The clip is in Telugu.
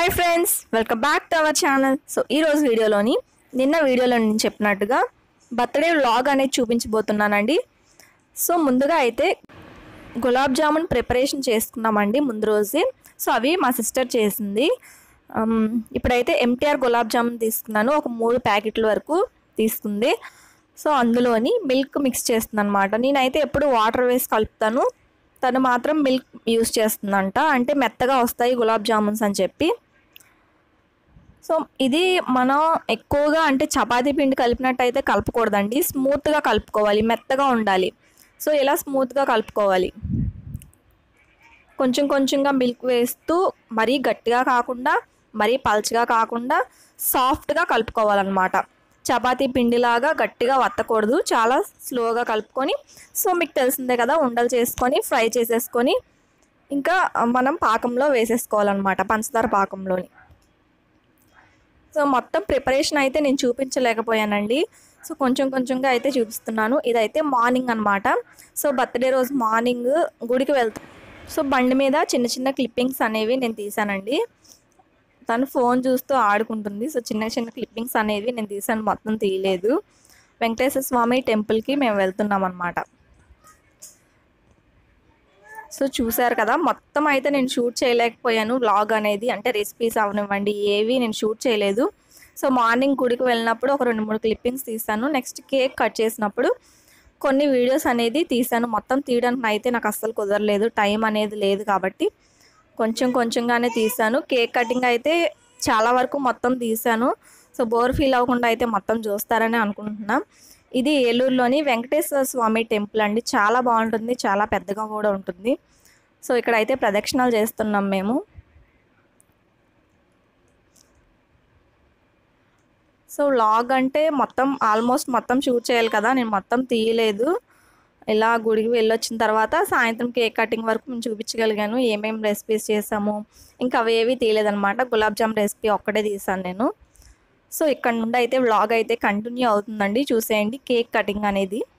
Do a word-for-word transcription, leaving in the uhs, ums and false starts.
Hi friends, welcome back to our channel. So ఈరోజు వీడియోలోని నిన్న వీడియోలో నేను చెప్పినట్టుగా బర్త్డే వ్లాగ్ అనేది చూపించబోతున్నానండి. సో ముందుగా అయితే గులాబ్ జామున్ ప్రిపరేషన్ చేసుకున్నామండి ముందు రోజే. సో అవి మా సిస్టర్ చేసింది. ఇప్పుడైతే ఎంటీఆర్ గులాబ్ జామున్ తీసుకున్నాను, ఒక మూడు ప్యాకెట్ల వరకు తీసుకుంది. సో అందులోని మిల్క్ మిక్స్ చేస్తుంది అనమాట. నేనైతే ఎప్పుడు వాటర్ వేసి కలుపుతాను, తను మాత్రం మిల్క్ యూస్ చేస్తుందంట, అంటే మెత్తగా వస్తాయి గులాబ్ జామున్స్ అని చెప్పి. సో ఇది మనం ఎక్కువగా అంటే చపాతీ పిండి కలిపినట్టయితే కలపకూడదండి, స్మూత్గా కలుపుకోవాలి, మెత్తగా ఉండాలి. సో ఇలా స్మూత్గా కలుపుకోవాలి. కొంచెం కొంచెంగా మిల్క్ వేస్తూ మరీ గట్టిగా కాకుండా మరీ పల్చగా కాకుండా సాఫ్ట్గా కలుపుకోవాలన్నమాట. చపాతీ పిండిలాగా గట్టిగా వత్తకూడదు, చాలా స్లోగా కలుపుకొని. సో మీకు తెలిసిందే కదా, ఉండలు చేసుకొని ఫ్రై చేసేసుకొని ఇంకా మనం పాకంలో వేసేసుకోవాలన్నమాట, పంచదార పాకంలోని. సో మొత్తం ప్రిపరేషన్ అయితే నేను చూపించలేకపోయానండి, సో కొంచెం కొంచెంగా అయితే చూపిస్తున్నాను. ఇదైతే మార్నింగ్ అనమాట. సో బర్త్డే రోజు మార్నింగ్ గుడికి వెళ్తాను. సో బండి మీద చిన్న చిన్న క్లిప్పింగ్స్ అనేవి నేను తీసానండి. తను ఫోన్ చూస్తూ ఆడుకుంటుంది. సో చిన్న చిన్న క్లిప్పింగ్స్ అనేవి నేను తీసాను, మొత్తం తీయలేదు. వెంకటేశ్వర స్వామి టెంపుల్కి మేము వెళ్తున్నాం అన్నమాట. సో చూసారు కదా, మొత్తం అయితే నేను షూట్ చేయలేకపోయాను వ్లాగ్ అనేది, అంటే రెసిపీస్ అవనివ్వండి ఏవి నేను షూట్ చేయలేదు. సో మార్నింగ్ గుడికి వెళ్ళినప్పుడు ఒక రెండు మూడు క్లిప్పింగ్స్ తీసాను. నెక్స్ట్ కేక్ కట్ చేసినప్పుడు కొన్ని వీడియోస్ అనేది తీసాను. మొత్తం తీయడానికి అయితే నాకు అస్సలు కుదరలేదు, టైం అనేది లేదు కాబట్టి కొంచెం కొంచెంగానే తీసాను. కేక్ కటింగ్ అయితే చాలా వరకు మొత్తం తీసాను. సో బోర్ ఫీల్ అవ్వకుండా అయితే మొత్తం చూస్తారని అనుకుంటున్నా. ఇది ఏలూరులోని వెంకటేశ్వర స్వామి టెంపుల్ అండి, చాలా బాగుంటుంది, చాలా పెద్దగా కూడా ఉంటుంది. సో ఇక్కడైతే ప్రదక్షిణాలు చేస్తున్నాం మేము. సో వ్లాగ్ అంటే మొత్తం ఆల్మోస్ట్ మొత్తం షూట్ చేయాలి కదా, నేను మొత్తం తీయలేదు. ఇలా గుడికి వెళ్ళొచ్చిన తర్వాత సాయంత్రం కేక్ కటింగ్ వరకు మేము చూపించగలిగాను, ఏమేమి రెసిపీస్ చేసాము. ఇంకా అవేవి తీయలేదన్నమాట, గులాబ్ జామ్ రెసిపీ ఒక్కటే తీసాను నేను. సో ఇక్కడ నుండి అయితే వ్లాగ్ అయితే కంటిన్యూ అవుతుందండి, చూసేయండి కేక్ కటింగ్ అనేది.